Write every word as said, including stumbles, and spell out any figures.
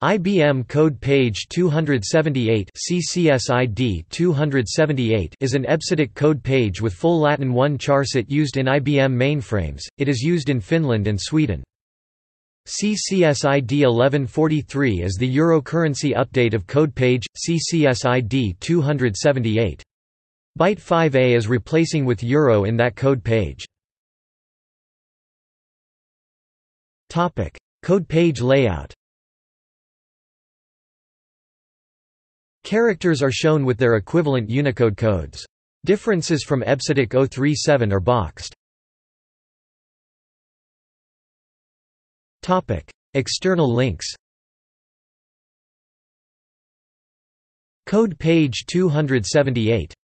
I B M code page two seventy-eight C C S I D two seventy-eight is an E B C D I C code page with full Latin one charset used in I B M mainframes. It is used in Finland and Sweden. C C S I D eleven forty-three is the Euro currency update of code page C C S I D two seventy-eight. Byte five A is replacing with Euro in that code page. Topic: Code page layout. Characters are shown with their equivalent Unicode codes. Differences from E B C D I C zero thirty-seven are boxed. Topic: External links. Code page two seventy-eight.